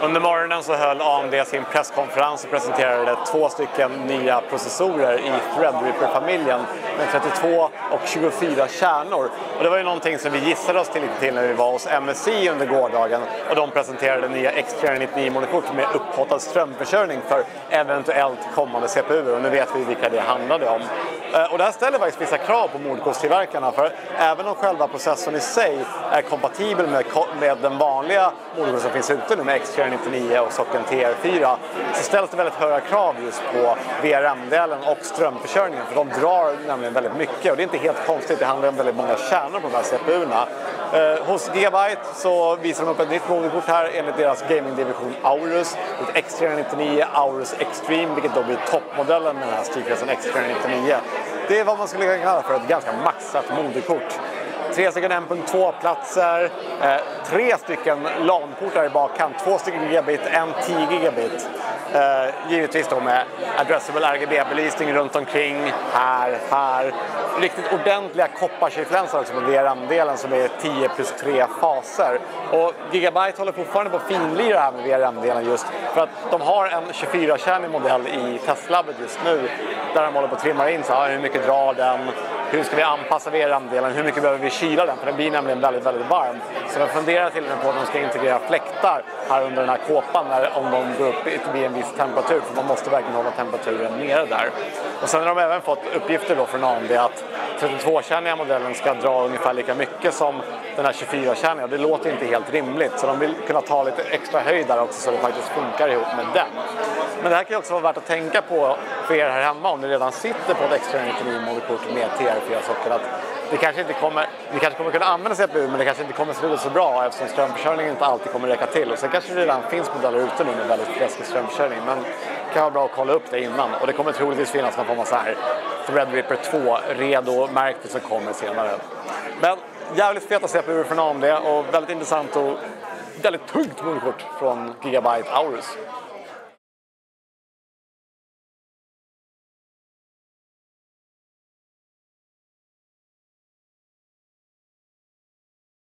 Under morgonen så höll AMD sin presskonferens och presenterade 2 stycken nya processorer i Threadripper-familjen med 32 och 24 kärnor. Och det var ju någonting som vi gissade oss till lite till när vi var hos MSI under gårdagen, och de presenterade nya X399-moderkort med upphottad strömförsörjning för eventuellt kommande CPU, och nu vet vi vilka det handlade om. Och det här ställer faktiskt vissa krav på moderkortstillverkarna, för även om själva processorn i sig är kompatibel med den vanliga moderkorten som finns ute nu med X399 och sockeln TR4, så ställs det väldigt höga krav just på VRM-delen och strömförsörjningen, för de drar nämligen väldigt mycket, och det är inte helt konstigt, det handlar om väldigt många kärnor på de här CPUerna. Hos Gigabyte så visar de upp ett nytt moderkort här enligt deras gamingdivision Aorus, ett X399 Aorus Extreme, vilket då blir toppmodellen med den här styrklassen X399. Det är vad man skulle kunna kalla för ett ganska maxat moderkort. 3 stycken 1.2-platser, 3 stycken LAN-portar i bakkant, 2 stycken gigabit, en 10 gigabit. Givetvis då med addressable RGB-belysning runt omkring, här. Riktigt ordentliga kopparskiftlänsar också på VRM-delen som är 10+3 faser. Och Gigabyte håller fortfarande på att finlira här med VRM-delen just för att de har en 24-kärnig modell i testlabbet just nu där de håller på att trimma in så här, hur mycket drar den, hur ska vi anpassa VRM-delen, hur mycket behöver vi kyla den, för den blir nämligen väldigt, väldigt varm. Så de funderar till och med på att de ska integrera fläktar här under den här kåpan om de går upp till en viss temperatur, för man måste verkligen hålla temperaturen nere där. Och sen har de även fått uppgifter då från AMD att 32-kärniga modellen ska dra ungefär lika mycket som den här 24-kärniga. Det låter inte helt rimligt, så de vill kunna ta lite extra höjd där också så det faktiskt funkar ihop med den. Men det här kan ju också vara värt att tänka på för er här hemma om ni redan sitter på ett X399-moderkort med TR4-socker, att vi kanske kommer kunna använda CPU, men det kanske inte kommer se ut så bra eftersom strömförsörjningen inte alltid kommer räcka till. Och sen kanske det redan finns modeller ute nu med väldigt fläskig strömförsörjning, men det kan vara bra att kolla upp det innan. Och det kommer troligtvis finnas någon form av så här Threadripper 2 redo-märkte som kommer senare. Men jävligt feta CPU från AMD och väldigt intressant och väldigt tungt moderkort från Gigabyte Aorus.